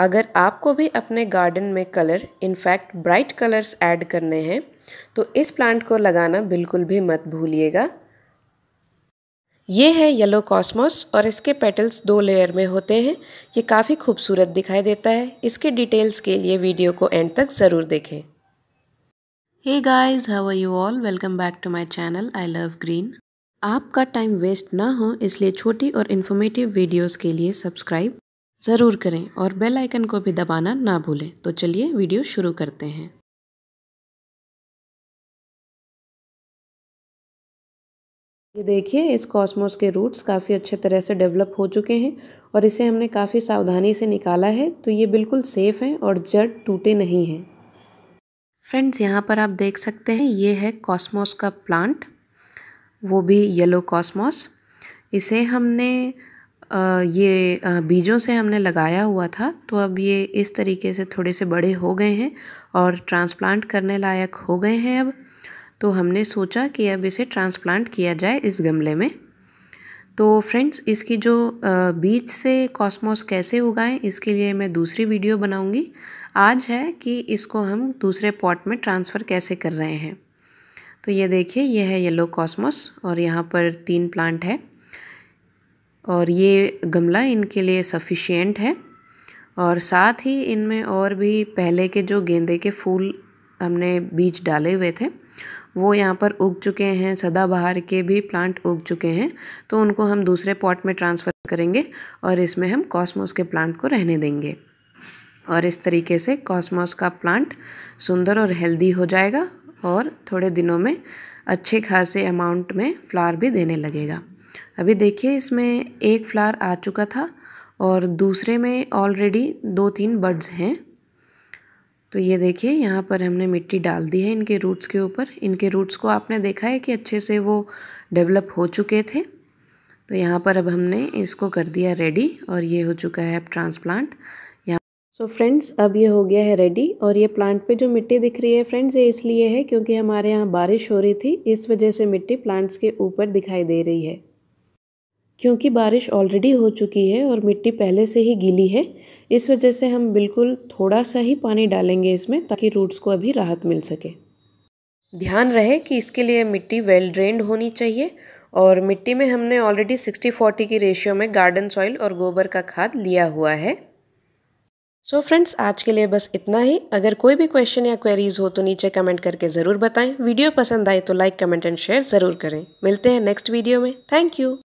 अगर आपको भी अपने गार्डन में colour in fact bright colours add करने हैं तो इस प्लांट को लगाना बिल्कुल भी मत भूलिएगा। ये है येलो कॉस्मोस और इसके पेटल्स 2 लेयर में होते हैं। ये काफ़ी खूबसूरत दिखाई देता है। इसके डिटेल्स के लिए वीडियो को एंड तक ज़रूर देखें। Hey guys, how are you all? Welcome back to my channel I love green. आपका टाइम वेस्ट ना हो इसलिए छोटी और इन्फॉर्मेटिव वीडियोस के लिए सब्सक्राइब ज़रूर करें और बेल आइकन को भी दबाना ना भूलें। तो चलिए वीडियो शुरू करते हैं। ये देखिए, इस कॉस्मोस के रूट्स काफ़ी अच्छे तरह से डेवलप हो चुके हैं और इसे हमने काफ़ी सावधानी से निकाला है, तो ये बिल्कुल सेफ़ है और जड़ टूटे नहीं हैं। फ्रेंड्स, यहाँ पर आप देख सकते हैं ये है कॉस्मोस का प्लांट, वो भी येलो कॉस्मोस। इसे हमने बीजों से हमने लगाया हुआ था, तो अब ये इस तरीके से थोड़े से बड़े हो गए हैं और ट्रांसप्लांट करने लायक हो गए हैं अब। तो हमने सोचा कि अब इसे ट्रांसप्लांट किया जाए इस गमले में। तो फ्रेंड्स, इसकी जो बीज से कॉस्मोस कैसे उगाएं इसके लिए मैं दूसरी वीडियो बनाऊंगी। आज है कि इसको हम दूसरे पॉट में ट्रांसफ़र कैसे कर रहे हैं। तो ये देखिए, ये है येलो कॉस्मोस और यहाँ पर 3 प्लांट है और ये गमला इनके लिए सफिशिएंट है। और साथ ही इनमें और भी पहले के जो गेंदे के फूल हमने बीज डाले हुए थे वो यहाँ पर उग चुके हैं। सदाबहार के भी प्लांट उग चुके हैं, तो उनको हम दूसरे पॉट में ट्रांसफ़र करेंगे और इसमें हम कॉस्मोस के प्लांट को रहने देंगे। और इस तरीके से कॉस्मोस का प्लांट सुंदर और हेल्दी हो जाएगा और थोड़े दिनों में अच्छे खासे अमाउंट में फ्लावर भी देने लगेगा। अभी देखिए, इसमें एक फ्लावर आ चुका था और दूसरे में ऑलरेडी 2-3 बड्स हैं। तो ये देखिए, यहाँ पर हमने मिट्टी डाल दी है इनके रूट्स के ऊपर। इनके रूट्स को आपने देखा है कि अच्छे से वो डेवलप हो चुके थे। तो यहाँ पर अब हमने इसको कर दिया रेडी और ये हो चुका है अब ट्रांसप्लांट। सो फ्रेंड्स, अब ये हो गया है रेडी। और ये प्लांट पे जो मिट्टी दिख रही है फ्रेंड्स, ये इसलिए है क्योंकि हमारे यहाँ बारिश हो रही थी, इस वजह से मिट्टी प्लांट्स के ऊपर दिखाई दे रही है। क्योंकि बारिश ऑलरेडी हो चुकी है और मिट्टी पहले से ही गीली है, इस वजह से हम बिल्कुल थोड़ा सा ही पानी डालेंगे इसमें ताकि रूट्स को अभी राहत मिल सके। ध्यान रहे कि इसके लिए मिट्टी वेल ड्रेन्ड होनी चाहिए और मिट्टी में हमने ऑलरेडी 60-40 की रेशियो में गार्डन सॉइल और गोबर का खाद लिया हुआ है। सो फ्रेंड्स, आज के लिए बस इतना ही। अगर कोई भी क्वेश्चन या क्वेरीज हो तो नीचे कमेंट करके ज़रूर बताएं। वीडियो पसंद आए तो लाइक, कमेंट एंड शेयर ज़रूर करें। मिलते हैं नेक्स्ट वीडियो में। Thank you.